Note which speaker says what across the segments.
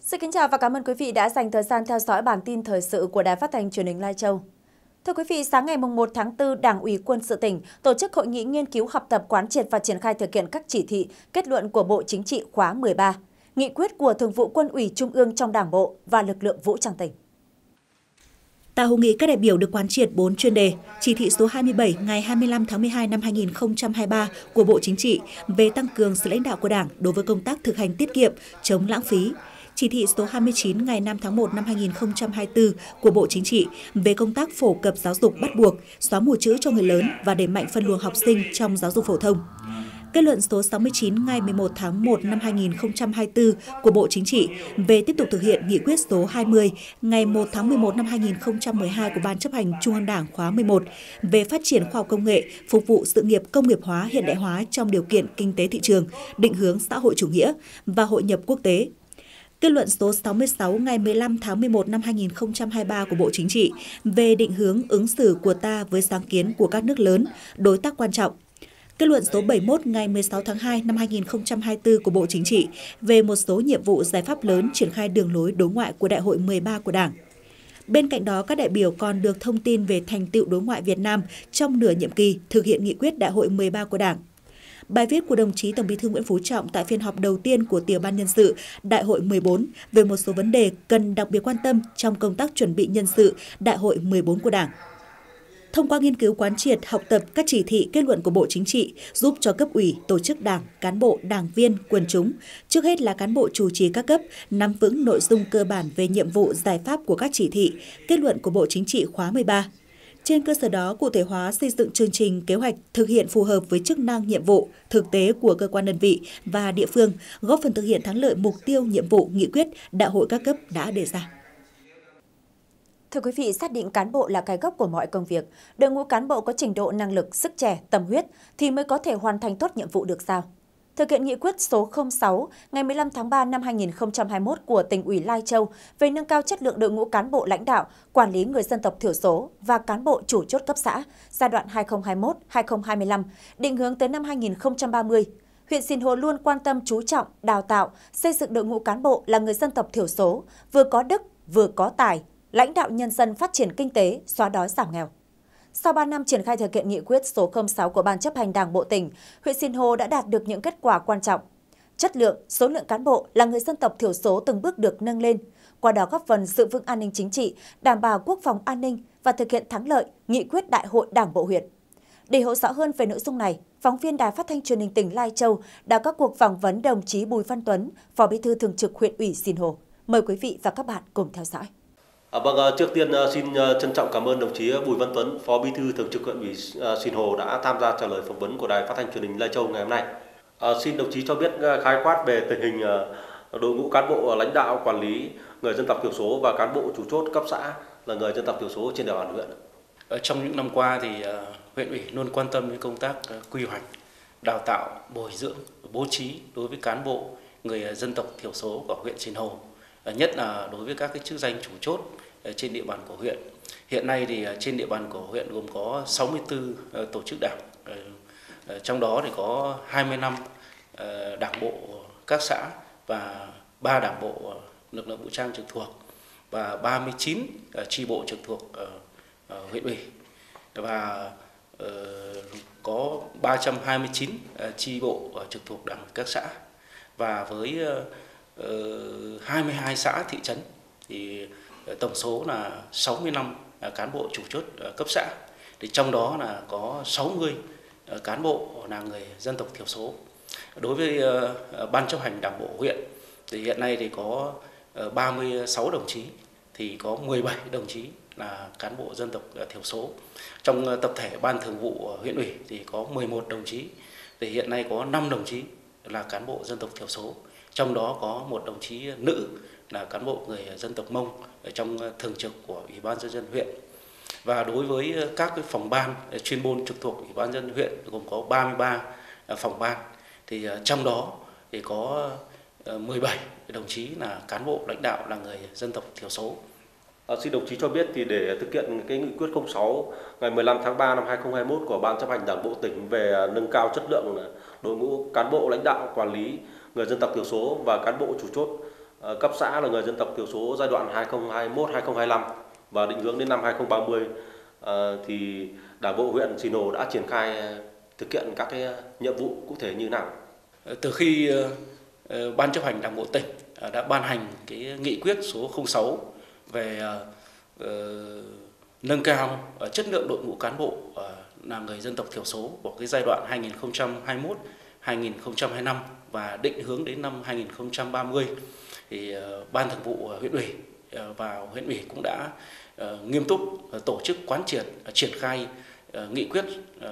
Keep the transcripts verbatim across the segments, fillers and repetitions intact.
Speaker 1: Xin kính chào và cảm ơn quý vị đã dành thời gian theo dõi bản tin thời sự của Đài Phát thanh Truyền hình Lai Châu. Thưa quý vị, sáng ngày một tháng tư, Đảng ủy Quân sự tỉnh tổ chức hội nghị nghiên cứu học tập quán triệt và triển khai thực hiện các chỉ thị, kết luận của Bộ Chính trị khóa mười ba, nghị quyết của Thường vụ Quân ủy Trung ương trong Đảng bộ và lực lượng vũ trang tỉnh.
Speaker 2: Tại hội nghị, các đại biểu được quán triệt bốn chuyên đề: chỉ thị số hai mươi bảy ngày hai mươi lăm tháng mười hai năm hai nghìn không trăm hai mươi ba của Bộ Chính trị về tăng cường sự lãnh đạo của Đảng đối với công tác thực hành tiết kiệm, chống lãng phí; chỉ thị số hai mươi chín ngày năm tháng một năm hai nghìn không trăm hai mươi tư của Bộ Chính trị về công tác phổ cập giáo dục bắt buộc, xóa mù chữ cho người lớn và đẩy mạnh phân luồng học sinh trong giáo dục phổ thông; kết luận số sáu mươi chín ngày mười một tháng một năm hai nghìn không trăm hai mươi tư của Bộ Chính trị về tiếp tục thực hiện nghị quyết số hai mươi ngày một tháng mười một năm hai nghìn không trăm mười hai của Ban chấp hành Trung ương Đảng khóa mười một về phát triển khoa học công nghệ, phục vụ sự nghiệp công nghiệp hóa hiện đại hóa trong điều kiện kinh tế thị trường, định hướng xã hội chủ nghĩa và hội nhập quốc tế; kết luận số sáu mươi sáu ngày mười lăm tháng mười một năm hai nghìn không trăm hai mươi ba của Bộ Chính trị về định hướng ứng xử của ta với sáng kiến của các nước lớn, đối tác quan trọng; kết luận số bảy mươi mốt ngày mười sáu tháng hai năm hai nghìn không trăm hai mươi tư của Bộ Chính trị về một số nhiệm vụ giải pháp lớn triển khai đường lối đối ngoại của Đại hội mười ba của Đảng. Bên cạnh đó, các đại biểu còn được thông tin về thành tựu đối ngoại Việt Nam trong nửa nhiệm kỳ thực hiện nghị quyết Đại hội mười ba của Đảng. Bài viết của đồng chí Tổng Bí thư Nguyễn Phú Trọng tại phiên họp đầu tiên của Tiểu ban Nhân sự Đại hội mười bốn về một số vấn đề cần đặc biệt quan tâm trong công tác chuẩn bị nhân sự Đại hội mười bốn của Đảng. Thông qua nghiên cứu quán triệt, học tập các chỉ thị, kết luận của Bộ Chính trị, giúp cho cấp ủy, tổ chức Đảng, cán bộ, đảng viên, quần chúng, trước hết là cán bộ chủ trì các cấp, nắm vững nội dung cơ bản về nhiệm vụ, giải pháp của các chỉ thị, kết luận của Bộ Chính trị khóa mười ba. Trên cơ sở đó, cụ thể hóa xây dựng chương trình, kế hoạch thực hiện phù hợp với chức năng, nhiệm vụ, thực tế của cơ quan đơn vị và địa phương, góp phần thực hiện thắng lợi mục tiêu, nhiệm vụ, nghị quyết Đại hội các cấp đã đề ra.
Speaker 1: Thưa quý vị, xác định cán bộ là cái gốc của mọi công việc, đội ngũ cán bộ có trình độ, năng lực, sức trẻ, tâm huyết thì mới có thể hoàn thành tốt nhiệm vụ được giao. Thực hiện nghị quyết số không sáu ngày mười lăm tháng ba năm hai nghìn không trăm hai mươi mốt của Tỉnh ủy Lai Châu về nâng cao chất lượng đội ngũ cán bộ lãnh đạo, quản lý người dân tộc thiểu số và cán bộ chủ chốt cấp xã giai đoạn hai nghìn không trăm hai mươi mốt đến hai nghìn không trăm hai mươi lăm, định hướng tới năm hai nghìn không trăm ba mươi. Huyện Sinh Hồ luôn quan tâm chú trọng, đào tạo, xây dựng đội ngũ cán bộ là người dân tộc thiểu số, vừa có đức, vừa có tài, lãnh đạo nhân dân phát triển kinh tế, xóa đói giảm nghèo. Sau ba năm triển khai thực hiện nghị quyết số không sáu của Ban chấp hành Đảng bộ tỉnh, huyện Sinh Hồ đã đạt được những kết quả quan trọng. Chất lượng, số lượng cán bộ là người dân tộc thiểu số từng bước được nâng lên, qua đó góp phần giữ vững an ninh chính trị, đảm bảo quốc phòng an ninh và thực hiện thắng lợi nghị quyết Đại hội Đảng bộ huyện. Để hiểu rõ hơn về nội dung này, phóng viên Đài Phát thanh Truyền hình tỉnh Lai Châu đã có cuộc phỏng vấn đồng chí Bùi Văn Tuấn, Phó Bí thư Thường trực huyện ủy Sinh Hồ. Mời quý vị và các bạn cùng theo dõi.
Speaker 3: À, vâng, trước tiên xin trân trọng cảm ơn đồng chí Bùi Văn Tuấn, Phó Bí thư Thường trực huyện ủy Sinh Hồ đã tham gia trả lời phỏng vấn của Đài Phát thanh Truyền hình Lai Châu ngày hôm nay. À, xin đồng chí cho biết khái quát về tình hình đội ngũ cán bộ lãnh đạo, quản lý người dân tộc thiểu số và cán bộ chủ chốt cấp xã là người dân tộc thiểu số trên địa bàn huyện.
Speaker 4: Ở trong những năm qua thì huyện ủy luôn quan tâm đến công tác quy hoạch, đào tạo, bồi dưỡng, bố trí đối với cán bộ người dân tộc thiểu số của huyện Sinh Hồ. Nhất là đối với các cái chức danh chủ chốt trên địa bàn của huyện. Hiện nay thì trên địa bàn của huyện gồm có sáu mươi tư tổ chức đảng, trong đó thì có hai mươi lăm đảng bộ các xã và ba đảng bộ lực lượng vũ trang trực thuộc và ba mươi chín chi bộ trực thuộc huyện ủy và có ba trăm hai mươi chín chi bộ trực thuộc đảng các xã và với hai mươi hai xã thị trấn thì tổng số là sáu mươi lăm cán bộ chủ chốt cấp xã, thì trong đó là có sáu mươi cán bộ là người dân tộc thiểu số. Đối với ban chấp hành Đảng bộ huyện thì hiện nay thì có ba mươi sáu đồng chí, thì có mười bảy đồng chí là cán bộ dân tộc thiểu số. Trong tập thể ban thường vụ huyện ủy thì có mười một đồng chí, thì hiện nay có năm đồng chí là cán bộ dân tộc thiểu số. Trong đó có một đồng chí nữ là cán bộ người dân tộc Mông ở trong thường trực của Ủy ban nhân dân huyện. Và đối với các cái phòng ban chuyên môn trực thuộc Ủy ban nhân dân huyện gồm có ba mươi ba phòng ban, thì trong đó thì có mười bảy đồng chí là cán bộ lãnh đạo là người dân tộc thiểu số.
Speaker 3: À, xin đồng chí cho biết thì để thực hiện cái nghị quyết không sáu ngày mười lăm tháng ba năm hai nghìn không trăm hai mươi mốt của Ban chấp hành Đảng bộ tỉnh về nâng cao chất lượng đội ngũ cán bộ lãnh đạo, quản lý người dân tộc thiểu số và cán bộ chủ chốt Cấp xã là người dân tộc thiểu số giai đoạn hai nghìn không trăm hai mươi mốt đến hai nghìn không trăm hai mươi lăm và định hướng đến năm hai nghìn không trăm ba mươi thì Đảng bộ huyện Sinh Hồ đã triển khai thực hiện các cái nhiệm vụ cụ thể như nào?
Speaker 4: Từ khi Ban chấp hành Đảng bộ tỉnh đã ban hành cái nghị quyết số không sáu về uh, nâng cao chất lượng đội ngũ cán bộ uh, là người dân tộc thiểu số của cái giai đoạn hai nghìn không trăm hai mươi mốt đến hai nghìn không trăm hai mươi lăm và định hướng đến năm hai nghìn không trăm ba mươi thì uh, Ban Thường vụ huyện ủy uh, và huyện ủy cũng đã uh, nghiêm túc uh, tổ chức quán triệt uh, triển khai uh, nghị quyết uh,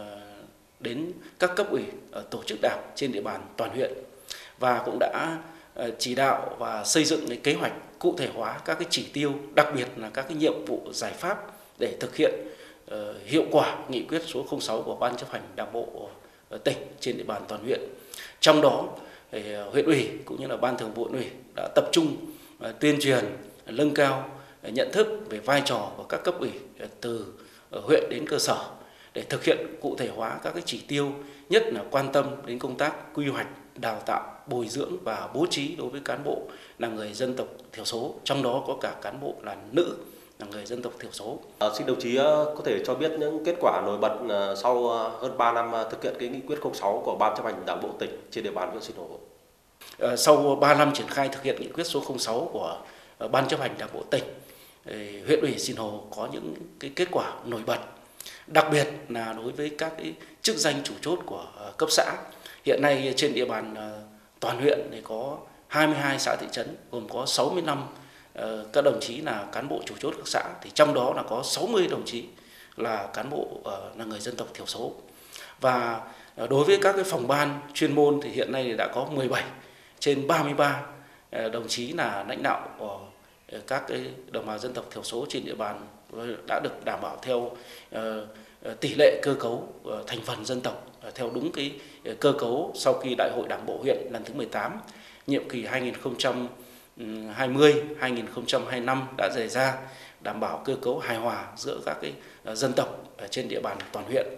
Speaker 4: đến các cấp ủy uh, tổ chức đảng trên địa bàn toàn huyện và cũng đã uh, chỉ đạo và xây dựng cái kế hoạch cụ thể hóa các cái chỉ tiêu, đặc biệt là các cái nhiệm vụ giải pháp để thực hiện uh, hiệu quả nghị quyết số không sáu của Ban chấp hành Đảng bộ uh, tỉnh trên địa bàn toàn huyện. Trong đó thì, uh, huyện ủy cũng như là Ban Thường vụ huyện ủy đã tập trung uh, tuyên truyền, uh, nâng cao uh, nhận thức về vai trò của các cấp ủy uh, từ uh, huyện đến cơ sở để thực hiện cụ thể hóa các cái chỉ tiêu, nhất là quan tâm đến công tác quy hoạch, đào tạo, bồi dưỡng và bố trí đối với cán bộ là người dân tộc thiểu số, trong đó có cả cán bộ là nữ là người dân tộc thiểu số.
Speaker 3: À, xin đồng chí có thể cho biết những kết quả nổi bật sau hơn ba năm thực hiện cái nghị quyết không sáu của Ban chấp hành Đảng bộ tỉnh trên địa bàn huyện Sinh Hồ.
Speaker 4: À, sau ba năm triển khai thực hiện nghị quyết số không sáu của Ban chấp hành Đảng bộ tỉnh, huyện ủy Sinh Hồ có những cái kết quả nổi bật, đặc biệt là đối với các cái chức danh chủ chốt của cấp xã. Hiện nay trên địa bàn toàn huyện thì có hai mươi hai xã thị trấn, gồm có sáu mươi lăm uh, các đồng chí là cán bộ chủ chốt các xã, thì trong đó là có sáu mươi đồng chí là cán bộ uh, là người dân tộc thiểu số. Và uh, đối với các cái phòng ban chuyên môn thì hiện nay thì đã có mười bảy trên ba mươi ba uh, đồng chí là lãnh đạo của uh, các cái đồng bào dân tộc thiểu số trên địa bàn đã được đảm bảo theo uh, tỷ lệ cơ cấu uh, thành phần dân tộc uh, theo đúng cái uh, cơ cấu sau khi Đại hội Đảng bộ huyện lần thứ mười tám nhiệm kỳ hai nghìn không trăm hai mươi đến hai nghìn không trăm hai mươi lăm đã đề ra, đảm bảo cơ cấu hài hòa giữa các cái dân tộc ở trên địa bàn toàn huyện.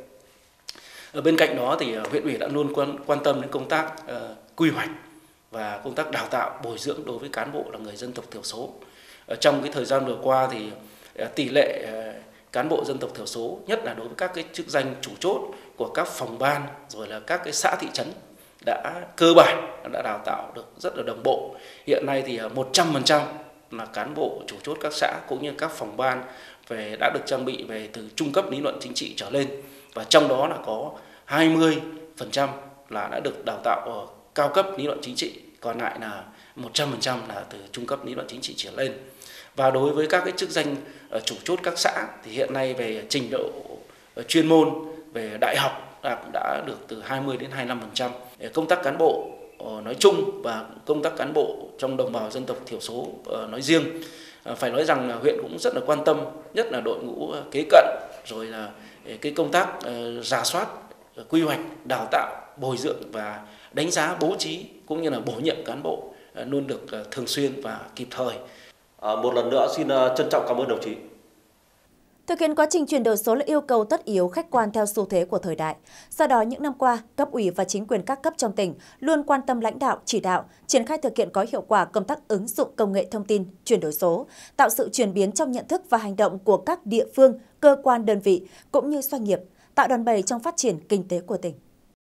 Speaker 4: Ở bên cạnh đó thì huyện ủy đã luôn quan, quan tâm đến công tác uh, quy hoạch và công tác đào tạo, bồi dưỡng đối với cán bộ là người dân tộc thiểu số. Ở trong cái thời gian vừa qua thì uh, tỷ lệ uh, cán bộ dân tộc thiểu số, nhất là đối với các cái chức danh chủ chốt của các phòng ban rồi là các cái xã thị trấn đã cơ bản đã đào tạo được rất là đồng bộ. Hiện nay thì một trăm phần trăm là cán bộ chủ chốt các xã cũng như các phòng ban về đã được trang bị về từ trung cấp lý luận chính trị trở lên, và trong đó là có hai mươi phần trăm là đã được đào tạo ở cao cấp lý luận chính trị, còn lại là một trăm phần trăm là từ trung cấp lý luận chính trị trở lên. Và đối với các cái chức danh chủ chốt các xã thì hiện nay về trình độ chuyên môn về đại học cũng đã được từ hai mươi đến hai mươi lăm phần trăm. Công tác cán bộ nói chung và công tác cán bộ trong đồng bào dân tộc thiểu số nói riêng, phải nói rằng là huyện cũng rất là quan tâm, nhất là đội ngũ kế cận, rồi là cái công tác rà soát, quy hoạch, đào tạo, bồi dưỡng và đánh giá bố trí cũng như là bổ nhiệm cán bộ luôn được thường xuyên và kịp thời.
Speaker 3: À, một lần nữa xin trân trọng cảm ơn đồng chí.
Speaker 1: Thực hiện quá trình chuyển đổi số là yêu cầu tất yếu, khách quan theo xu thế của thời đại. Do đó, những năm qua, cấp ủy và chính quyền các cấp trong tỉnh luôn quan tâm lãnh đạo, chỉ đạo, triển khai thực hiện có hiệu quả công tác ứng dụng công nghệ thông tin, chuyển đổi số, tạo sự chuyển biến trong nhận thức và hành động của các địa phương, cơ quan đơn vị cũng như doanh nghiệp, tạo đòn bẩy trong phát triển kinh tế của tỉnh.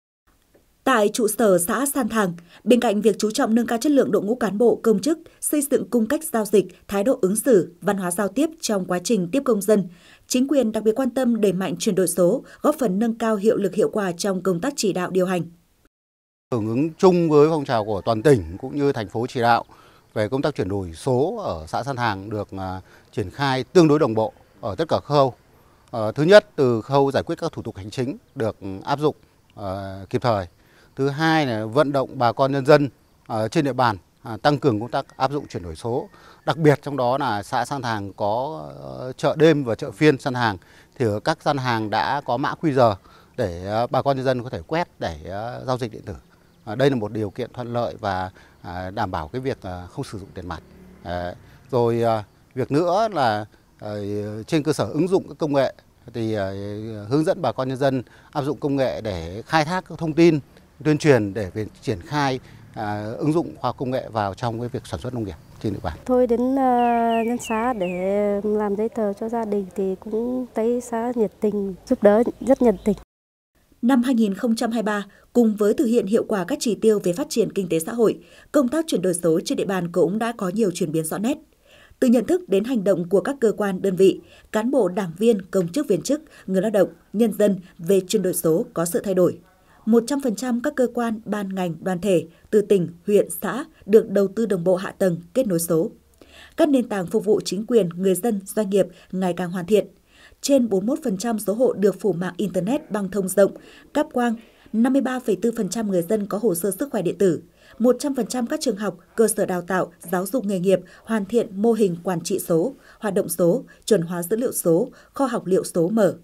Speaker 2: Tại trụ sở xã San Thàng, bên cạnh việc chú trọng nâng cao chất lượng đội ngũ cán bộ, công chức, xây dựng cung cách giao dịch, thái độ ứng xử, văn hóa giao tiếp trong quá trình tiếp công dân, chính quyền đặc biệt quan tâm đẩy mạnh chuyển đổi số, góp phần nâng cao hiệu lực hiệu quả trong công tác chỉ đạo điều hành.
Speaker 5: Hưởng ứng chung với phong trào của toàn tỉnh cũng như thành phố chỉ đạo về công tác chuyển đổi số ở xã San Thàng được uh, triển khai tương đối đồng bộ ở tất cả khâu. Uh, thứ nhất, từ khâu giải quyết các thủ tục hành chính được áp dụng uh, kịp thời. Thứ hai là vận động bà con nhân dân ở trên địa bàn à, tăng cường công tác áp dụng chuyển đổi số. Đặc biệt trong đó là xã San Thàng có uh, chợ đêm và chợ phiên San Thàng, thì ở các gian hàng đã có mã quy rờ để uh, bà con nhân dân có thể quét để uh, giao dịch điện tử. Uh, đây là một điều kiện thuận lợi và uh, đảm bảo cái việc uh, không sử dụng tiền mặt. Uh, rồi uh, việc nữa là uh, trên cơ sở ứng dụng các công nghệ thì uh, hướng dẫn bà con nhân dân áp dụng công nghệ để khai thác các thông tin, tuyên truyền để về triển khai à, ứng dụng khoa học công nghệ vào trong cái việc sản xuất nông nghiệp. trên địa bàn.
Speaker 6: Tôi đến uh, nhân xá để làm giấy tờ cho gia đình thì cũng thấy xá nhiệt tình, giúp đỡ rất nhiệt tình.
Speaker 2: Năm hai nghìn không trăm hai mươi ba, cùng với thực hiện hiệu quả các chỉ tiêu về phát triển kinh tế xã hội, công tác chuyển đổi số trên địa bàn cũng đã có nhiều chuyển biến rõ nét. Từ nhận thức đến hành động của các cơ quan, đơn vị, cán bộ, đảng viên, công chức, viên chức, người lao động, nhân dân về chuyển đổi số có sự thay đổi. một trăm phần trăm các cơ quan, ban ngành, đoàn thể từ tỉnh, huyện, xã được đầu tư đồng bộ hạ tầng kết nối số. Các nền tảng phục vụ chính quyền, người dân, doanh nghiệp ngày càng hoàn thiện. Trên bốn mươi mốt phần trăm số hộ được phủ mạng Internet băng thông rộng, cáp quang, năm mươi ba phẩy bốn phần trăm người dân có hồ sơ sức khỏe điện tử, một trăm phần trăm các trường học, cơ sở đào tạo, giáo dục nghề nghiệp hoàn thiện mô hình quản trị số, hoạt động số, chuẩn hóa dữ liệu số, kho học liệu số mở.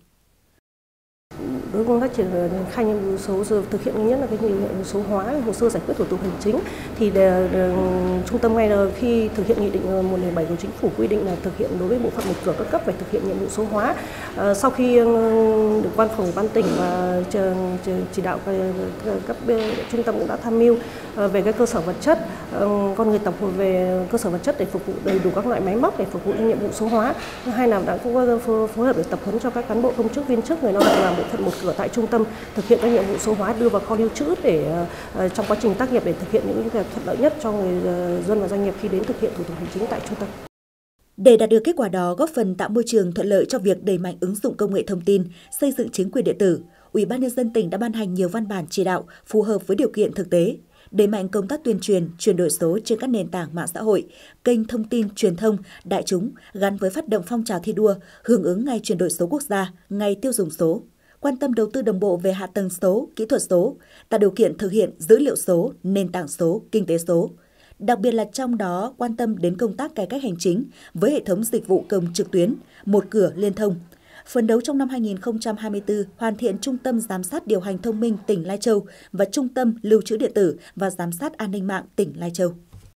Speaker 6: Đối với công tác triển khai nhiệm vụ số, thực hiện nhất là cái nhiệm vụ số hóa hồ sơ giải quyết thủ tục hành chính thì để, để, trung tâm ngay là khi thực hiện nghị định một trăm lẻ bảy của chính phủ quy định là thực hiện đối với bộ phận một cửa các cấp phải thực hiện nhiệm vụ số hóa. À, sau khi được văn phòng ban tỉnh và chỉ đạo các trung tâm cũng đã tham mưu về cái cơ sở vật chất, con người tập hợp về cơ sở vật chất để phục vụ đầy đủ các loại máy móc để phục vụ nhiệm vụ số hóa. Thứ hai là đã cũng phối hợp để tập huấn cho các cán bộ công chức viên chức người lao động làm bộ phận một cửa tại trung tâm thực hiện các nhiệm vụ số hóa đưa vào kho lưu trữ để uh, trong quá trình tác nghiệp để thực hiện những việc thuận lợi nhất cho người uh, dân và doanh nghiệp khi đến thực hiện thủ tục hành chính tại trung tâm.
Speaker 2: Để đạt được kết quả đó, góp phần tạo môi trường thuận lợi cho việc đẩy mạnh ứng dụng công nghệ thông tin, xây dựng chính quyền điện tử, Ủy ban nhân dân tỉnh đã ban hành nhiều văn bản chỉ đạo phù hợp với điều kiện thực tế, đẩy mạnh công tác tuyên truyền, chuyển đổi số trên các nền tảng mạng xã hội, kênh thông tin truyền thông, đại chúng gắn với phát động phong trào thi đua hưởng ứng Ngày chuyển đổi số quốc gia, Ngày tiêu dùng số. Quan tâm đầu tư đồng bộ về hạ tầng số, kỹ thuật số, tạo điều kiện thực hiện dữ liệu số, nền tảng số, kinh tế số. Đặc biệt là trong đó quan tâm đến công tác cải cách hành chính với hệ thống dịch vụ công trực tuyến, một cửa liên thông. Phấn đấu trong năm hai nghìn không trăm hai mươi tư hoàn thiện Trung tâm Giám sát điều hành thông minh tỉnh Lai Châu và Trung tâm Lưu trữ điện tử và Giám sát an ninh mạng tỉnh Lai Châu.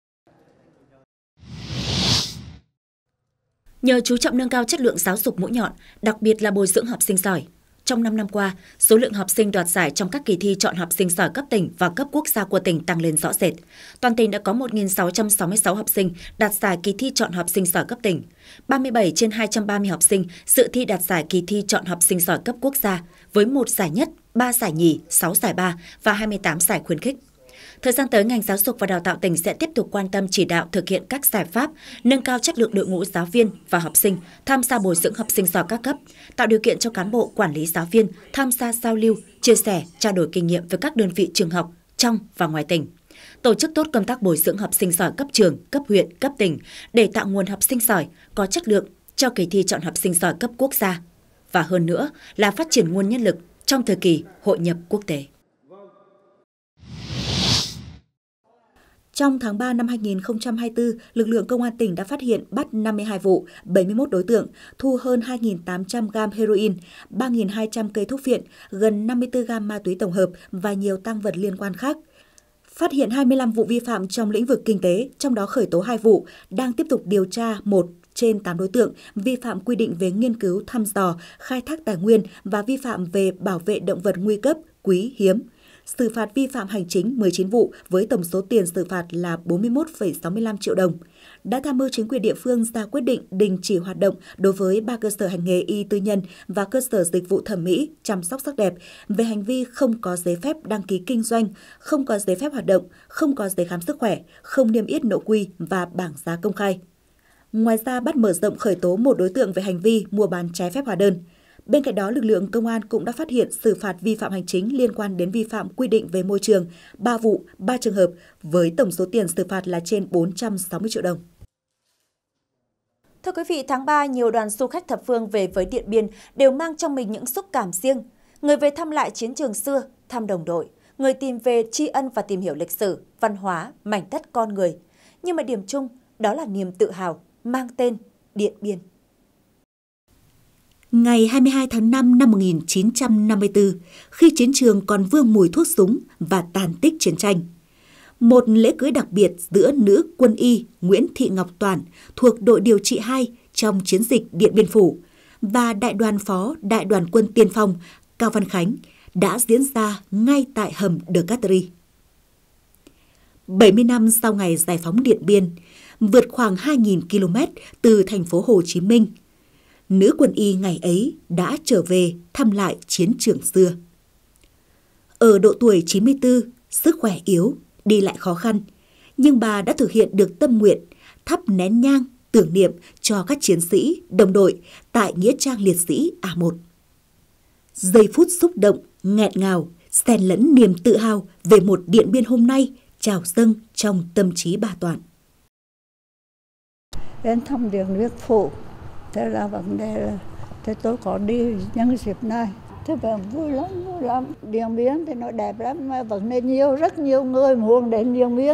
Speaker 1: Nhờ chú trọng nâng cao chất lượng giáo dục mũi nhọn, đặc biệt là bồi dưỡng học sinh giỏi, trong năm năm qua, số lượng học sinh đoạt giải trong các kỳ thi chọn học sinh giỏi cấp tỉnh và cấp quốc gia của tỉnh tăng lên rõ rệt. Toàn tỉnh đã có một nghìn sáu trăm sáu mươi sáu học sinh đạt giải kỳ thi chọn học sinh giỏi cấp tỉnh, ba mươi bảy trên hai trăm ba mươi học sinh dự thi đạt giải kỳ thi chọn học sinh giỏi cấp quốc gia, với một giải nhất, ba giải nhì, sáu giải ba và hai mươi tám giải khuyến khích. Thời gian tới, ngành giáo dục và đào tạo tỉnh sẽ tiếp tục quan tâm chỉ đạo thực hiện các giải pháp, nâng cao chất lượng đội ngũ giáo viên và học sinh tham gia bồi dưỡng học sinh giỏi các cấp, tạo điều kiện cho cán bộ quản lý giáo viên tham gia giao lưu, chia sẻ, trao đổi kinh nghiệm với các đơn vị trường học trong và ngoài tỉnh. Tổ chức tốt công tác bồi dưỡng học sinh giỏi cấp trường, cấp huyện, cấp tỉnh để tạo nguồn học sinh giỏi có chất lượng cho kỳ thi chọn học sinh giỏi cấp quốc gia. Và hơn nữa là phát triển nguồn nhân lực trong thời kỳ hội nhập quốc tế.
Speaker 2: Trong tháng ba năm hai nghìn không trăm hai mươi tư, lực lượng công an tỉnh đã phát hiện bắt năm mươi hai vụ, bảy mươi mốt đối tượng, thu hơn hai nghìn tám trăm gam heroin, ba nghìn hai trăm cây thuốc phiện, gần năm mươi tư gam ma túy tổng hợp và nhiều tang vật liên quan khác. Phát hiện hai mươi lăm vụ vi phạm trong lĩnh vực kinh tế, trong đó khởi tố hai vụ, đang tiếp tục điều tra một trên tám đối tượng vi phạm quy định về nghiên cứu, thăm dò, khai thác tài nguyên và vi phạm về bảo vệ động vật nguy cấp, quý, hiếm. Xử phạt vi phạm hành chính mười chín vụ với tổng số tiền xử phạt là bốn mươi mốt phẩy sáu mươi lăm triệu đồng. Đã tham mưu chính quyền địa phương ra quyết định đình chỉ hoạt động đối với ba cơ sở hành nghề y tư nhân và cơ sở dịch vụ thẩm mỹ, chăm sóc sắc đẹp về hành vi không có giấy phép đăng ký kinh doanh, không có giấy phép hoạt động, không có giấy khám sức khỏe, không niêm yết nội quy và bảng giá công khai. Ngoài ra, bắt mở rộng khởi tố một đối tượng về hành vi mua bán trái phép hóa đơn. Bên cạnh đó, lực lượng công an cũng đã phát hiện xử phạt vi phạm hành chính liên quan đến vi phạm quy định về môi trường, ba vụ, ba trường hợp, với tổng số tiền xử phạt là trên bốn trăm sáu mươi triệu đồng.
Speaker 1: Thưa quý vị, tháng ba, nhiều đoàn du khách thập phương về với Điện Biên đều mang trong mình những xúc cảm riêng. Người về thăm lại chiến trường xưa, thăm đồng đội, người tìm về tri ân và tìm hiểu lịch sử, văn hóa, mảnh đất con người. Nhưng mà điểm chung, đó là niềm tự hào mang tên Điện Biên.
Speaker 2: Ngày hai mươi hai tháng năm năm một nghìn chín trăm năm mươi tư, khi chiến trường còn vương mùi thuốc súng và tàn tích chiến tranh, một lễ cưới đặc biệt giữa nữ quân y Nguyễn Thị Ngọc Toàn thuộc đội điều trị hai trong chiến dịch Điện Biên Phủ và đại đoàn phó đại đoàn quân tiên phong Cao Văn Khánh đã diễn ra ngay tại hầm De Catry. bảy mươi năm sau ngày giải phóng Điện Biên, vượt khoảng hai nghìn ki lô mét từ thành phố Hồ Chí Minh. Nữ quân y ngày ấy đã trở về thăm lại chiến trường xưa. Ở độ tuổi chín mươi tư, sức khỏe yếu, đi lại khó khăn, nhưng bà đã thực hiện được tâm nguyện thắp nén nhang tưởng niệm cho các chiến sĩ, đồng đội tại Nghĩa trang liệt sĩ A một. Giây phút xúc động, nghẹn ngào, xen lẫn niềm tự hào về một Điện Biên hôm nay trào dâng trong tâm trí bà Toàn.
Speaker 7: Đến thăm Điện Biên Phủ, thế là vấn đề là thế tôi có đi nhân dịp này. Thế vẫn vui lắm, vui lắm. Điện Biên thì nó đẹp lắm, mà vẫn nên nhiều, rất nhiều người muốn đến Điện Biên.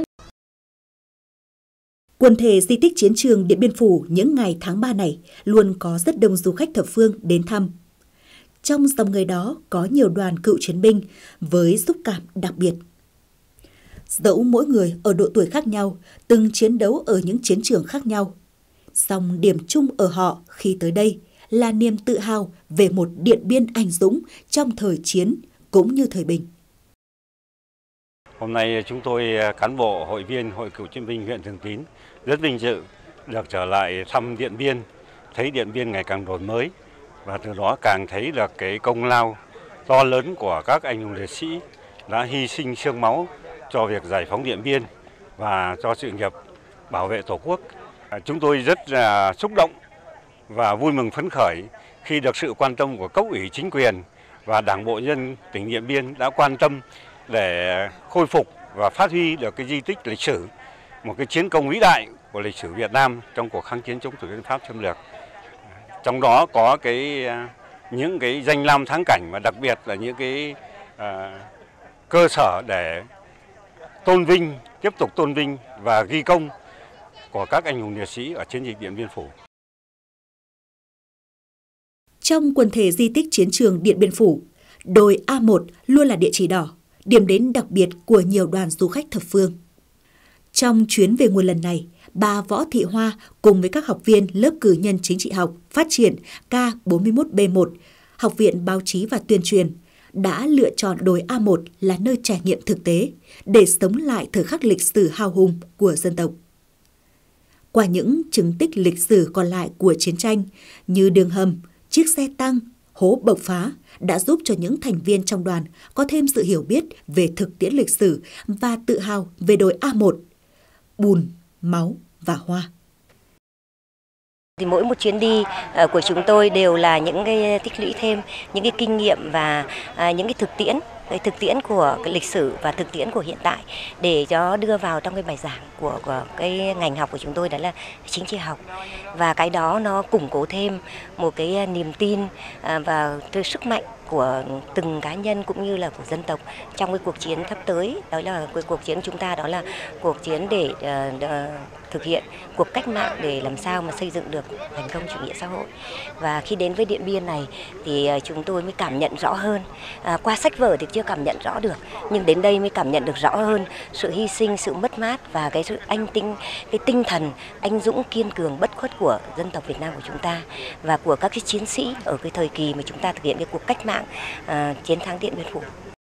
Speaker 2: Quần thể di tích chiến trường Điện Biên Phủ những ngày tháng ba này luôn có rất đông du khách thập phương đến thăm. Trong dòng người đó có nhiều đoàn cựu chiến binh với xúc cảm đặc biệt. Dẫu mỗi người ở độ tuổi khác nhau, từng chiến đấu ở những chiến trường khác nhau, song điểm chung ở họ khi tới đây là niềm tự hào về một Điện Biên anh dũng trong thời chiến cũng như thời bình.
Speaker 8: Hôm nay chúng tôi cán bộ hội viên Hội Cựu chiến binh huyện Thường Tín rất vinh dự được trở lại thăm Điện Biên, thấy Điện Biên ngày càng đổi mới và từ đó càng thấy được cái công lao to lớn của các anh hùng liệt sĩ đã hy sinh xương máu cho việc giải phóng Điện Biên và cho sự nghiệp bảo vệ Tổ quốc. Chúng tôi rất là xúc động và vui mừng phấn khởi khi được sự quan tâm của cấp ủy chính quyền và Đảng bộ nhân tỉnh Điện Biên đã quan tâm để khôi phục và phát huy được cái di tích lịch sử, một cái chiến công vĩ đại của lịch sử Việt Nam trong cuộc kháng chiến chống thực dân Pháp xâm lược. Trong đó có cái những cái danh lam thắng cảnh và đặc biệt là những cái à, cơ sở để tôn vinh, tiếp tục tôn vinh và ghi công của các anh hùng liệt sĩ ở chiến dịch Điện Biên Phủ.
Speaker 2: Trong quần thể di tích chiến trường Điện Biên Phủ, đồi A một luôn là địa chỉ đỏ, điểm đến đặc biệt của nhiều đoàn du khách thập phương. Trong chuyến về nguồn lần này, bà Võ Thị Hoa cùng với các học viên lớp cử nhân chính trị học phát triển K bốn mươi mốt B một, Học viện Báo chí và Tuyên truyền, đã lựa chọn đồi A một là nơi trải nghiệm thực tế để sống lại thời khắc lịch sử hào hùng của dân tộc. Qua những chứng tích lịch sử còn lại của chiến tranh như đường hầm, chiếc xe tăng, hố bộc phá đã giúp cho những thành viên trong đoàn có thêm sự hiểu biết về thực tiễn lịch sử và tự hào về đồi A một, bùn, máu và hoa.
Speaker 9: Thì mỗi một chuyến đi của chúng tôi đều là những cái tích lũy thêm những cái kinh nghiệm và những cái thực tiễn, cái thực tiễn của cái lịch sử và thực tiễn của hiện tại để cho đưa vào trong cái bài giảng của, của cái ngành học của chúng tôi, đó là chính trị học. Và cái đó nó củng cố thêm một cái niềm tin và cái sức mạnh của từng cá nhân cũng như là của dân tộc trong cái cuộc chiến sắp tới. Đó là cái cuộc chiến của chúng ta, đó là cuộc chiến để uh, uh, thực hiện cuộc cách mạng để làm sao mà xây dựng được thành công chủ nghĩa xã hội. Và khi đến với Điện Biên này thì uh, chúng tôi mới cảm nhận rõ hơn. Uh, qua sách vở thì chưa cảm nhận rõ được, nhưng đến đây mới cảm nhận được rõ hơn sự hy sinh, sự mất mát và cái sự anh tinh, cái tinh thần anh dũng kiên cường bất khuất của dân tộc Việt Nam của chúng ta và của các cái chiến sĩ ở cái thời kỳ mà chúng ta thực hiện cái cuộc cách mạng À, chiến thắng Điện Biên Phủ.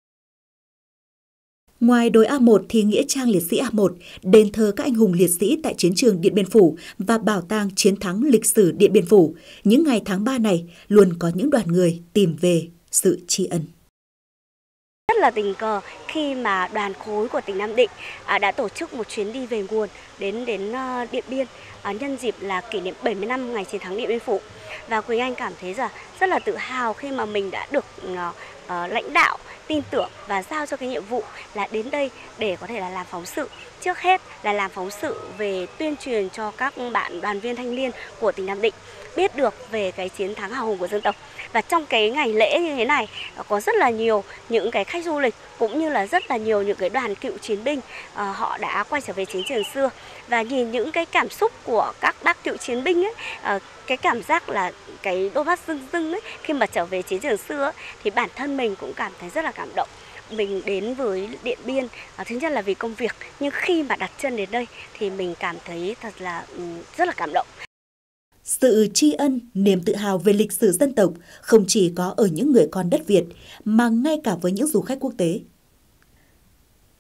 Speaker 2: Ngoài đồi A một thì Nghĩa trang liệt sĩ A một, đền thờ các anh hùng liệt sĩ tại chiến trường Điện Biên Phủ và bảo tàng chiến thắng lịch sử Điện Biên Phủ, những ngày tháng ba này luôn có những đoàn người tìm về sự tri ân.
Speaker 10: Rất là tình cờ khi mà đoàn khối của tỉnh Nam Định à, đã tổ chức một chuyến đi về nguồn đến đến uh, Điện Biên à, nhân dịp là kỷ niệm bảy mươi năm ngày chiến thắng Điện Biên Phủ. Và Quỳnh Anh cảm thấy là rất là tự hào khi mà mình đã được uh, uh, lãnh đạo tin tưởng và giao cho cái nhiệm vụ là đến đây để có thể là làm phóng sự. Trước hết là làm phóng sự về tuyên truyền cho các bạn đoàn viên thanh niên của tỉnh Nam Định biết được về cái chiến thắng hào hùng của dân tộc. Và trong cái ngày lễ như thế này có rất là nhiều những cái khách du lịch cũng như là rất là nhiều những cái đoàn cựu chiến binh uh, họ đã quay trở về chiến trường xưa. Và nhìn những cái cảm xúc của các bác cựu chiến binh ấy, uh, cái cảm giác là cái đôi mắt rưng rưng ấy khi mà trở về chiến trường xưa ấy, thì bản thân mình cũng cảm thấy rất là cảm động. Mình đến với Điện Biên uh, thứ nhất là vì công việc, nhưng khi mà đặt chân đến đây thì mình cảm thấy thật là um, rất là cảm động.
Speaker 2: Sự tri ân, niềm tự hào về lịch sử dân tộc không chỉ có ở những người con đất Việt mà ngay cả với những du khách quốc tế.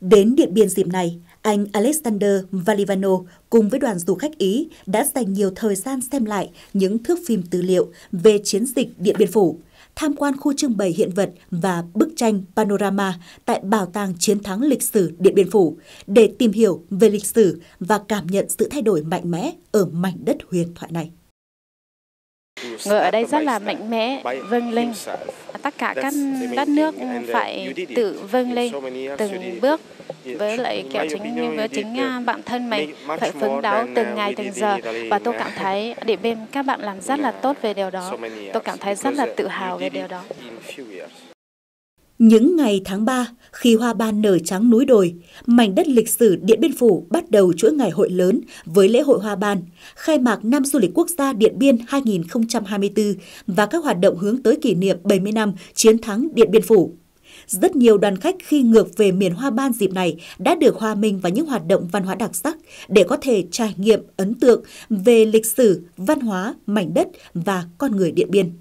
Speaker 2: Đến Điện Biên dịp này, anh Alexander Valivano cùng với đoàn du khách Ý đã dành nhiều thời gian xem lại những thước phim tư liệu về chiến dịch Điện Biên Phủ, tham quan khu trưng bày hiện vật và bức tranh panorama tại Bảo tàng Chiến thắng lịch sử Điện Biên Phủ để tìm hiểu về lịch sử và cảm nhận sự thay đổi mạnh mẽ ở mảnh đất huyền thoại này.
Speaker 11: Người ở đây rất là mạnh mẽ, vâng linh. Tất cả các đất nước phải tự vâng lên từng bước, với lại kiểu chính với chính bản thân mình phải phấn đấu từng ngày từng giờ. Và tôi cảm thấy Điện Biên các bạn làm rất là tốt về điều đó. Tôi cảm thấy rất là tự hào về điều đó.
Speaker 2: Những ngày tháng ba, khi hoa ban nở trắng núi đồi, mảnh đất lịch sử Điện Biên Phủ bắt đầu chuỗi ngày hội lớn với lễ hội hoa ban, khai mạc năm du lịch quốc gia Điện Biên hai nghìn không trăm hai mươi tư và các hoạt động hướng tới kỷ niệm bảy mươi năm chiến thắng Điện Biên Phủ. Rất nhiều đoàn khách khi ngược về miền hoa ban dịp này đã được hòa mình vào những hoạt động văn hóa đặc sắc để có thể trải nghiệm ấn tượng về lịch sử, văn hóa, mảnh đất và con người Điện Biên.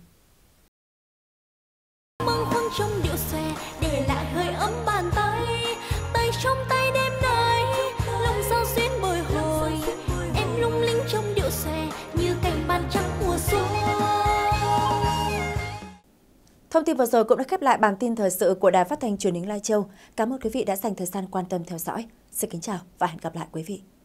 Speaker 1: Thông tin vừa rồi cũng đã khép lại bản tin thời sự của Đài Phát thanh Truyền hình Lai Châu. Cảm ơn quý vị đã dành thời gian quan tâm theo dõi. Xin kính chào và hẹn gặp lại quý vị.